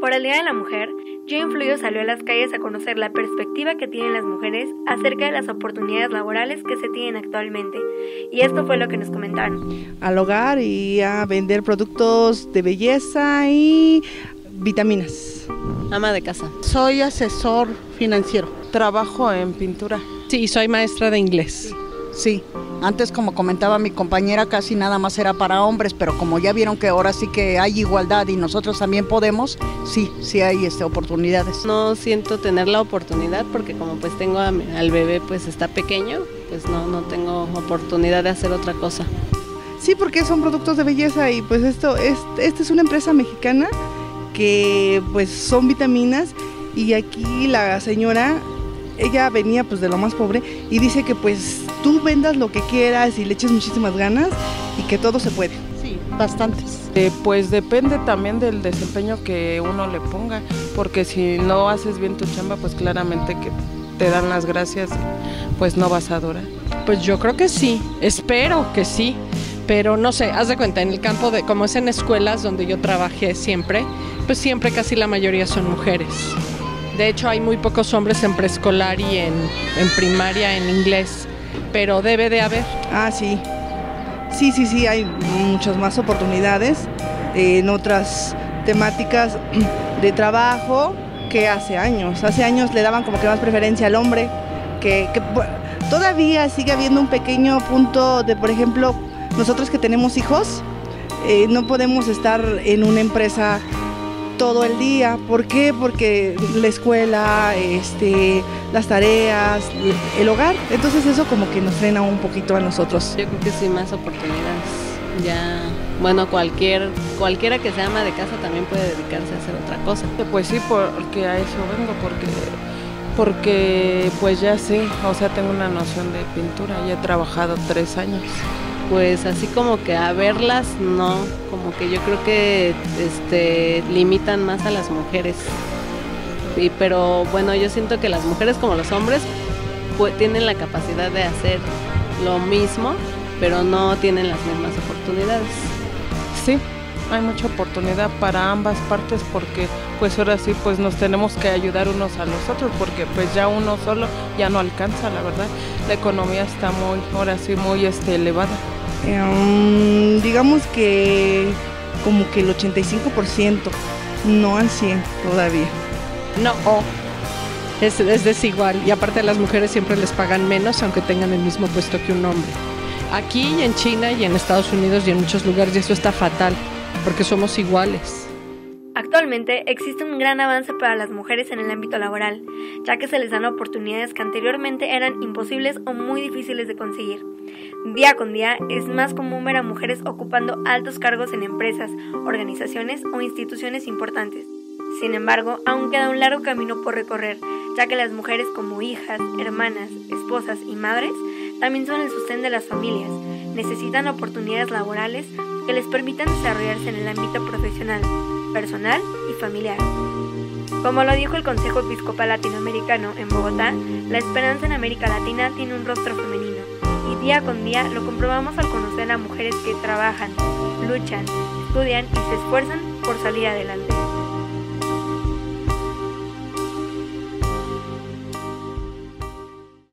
Por el Día de la Mujer, Jane Fluyo salió a las calles a conocer la perspectiva que tienen las mujeres acerca de las oportunidades laborales que se tienen actualmente. Y esto fue lo que nos comentaron. Al hogar y a vender productos de belleza y vitaminas. Ama de casa. Soy asesor financiero. Trabajo en pintura. Sí, soy maestra de inglés. Sí, antes como comentaba mi compañera casi nada más era para hombres, pero como ya vieron que ahora sí que hay igualdad y nosotros también podemos, sí hay oportunidades. No siento tener la oportunidad porque como pues tengo al bebé pues está pequeño, pues no tengo oportunidad de hacer otra cosa. Sí, porque son productos de belleza y pues esta es una empresa mexicana que pues son vitaminas y aquí la señora, ella venía pues de lo más pobre y dice que pues tú vendas lo que quieras y le eches muchísimas ganas y que todo se puede. Sí, bastantes. Pues depende también del desempeño que uno le ponga, porque si no haces bien tu chamba, pues claramente que te dan las gracias, pues no vas a durar. Pues yo creo que sí, espero que sí, pero no sé, haz de cuenta, en el campo de, como es en escuelas donde yo trabajé siempre, pues siempre casi la mayoría son mujeres. De hecho hay muy pocos hombres en preescolar y en primaria en inglés, pero debe de haber. Ah, sí, hay muchas más oportunidades en otras temáticas de trabajo que hace años. Hace años le daban como que más preferencia al hombre, que todavía sigue habiendo un pequeño punto de, por ejemplo, nosotros que tenemos hijos, no podemos estar en una empresa todo el día. ¿Por qué? Porque la escuela, las tareas, el hogar, entonces eso como que nos frena un poquito a nosotros. Yo creo que sí, más oportunidades. Ya, bueno, cualquiera que sea ama de casa también puede dedicarse a hacer otra cosa. Pues sí, porque a eso vengo, porque pues ya sé, o sea, tengo una noción de pintura, ya he trabajado 3 años. Pues así como que a verlas, no, como que yo creo que limitan más a las mujeres. Pero bueno, yo siento que las mujeres como los hombres pues, tienen la capacidad de hacer lo mismo, pero no tienen las mismas oportunidades. Sí, hay mucha oportunidad para ambas partes porque pues ahora sí pues nos tenemos que ayudar unos a los otros porque pues ya uno solo ya no alcanza, la verdad. La economía está muy elevada. Digamos que como que el 85%, no al 100% todavía. No, es desigual y aparte a las mujeres siempre les pagan menos aunque tengan el mismo puesto que un hombre. Aquí y en China y en Estados Unidos y en muchos lugares y eso está fatal porque somos iguales. Actualmente existe un gran avance para las mujeres en el ámbito laboral, ya que se les dan oportunidades que anteriormente eran imposibles o muy difíciles de conseguir. Día con día es más común ver a mujeres ocupando altos cargos en empresas, organizaciones o instituciones importantes. Sin embargo, aún queda un largo camino por recorrer, ya que las mujeres como hijas, hermanas, esposas y madres también son el sostén de las familias. Necesitan oportunidades laborales que les permitan desarrollarse en el ámbito profesional, personal y familiar. Como lo dijo el Consejo Episcopal Latinoamericano en Bogotá, la esperanza en América Latina tiene un rostro femenino y día con día lo comprobamos al conocer a mujeres que trabajan, luchan, estudian y se esfuerzan por salir adelante.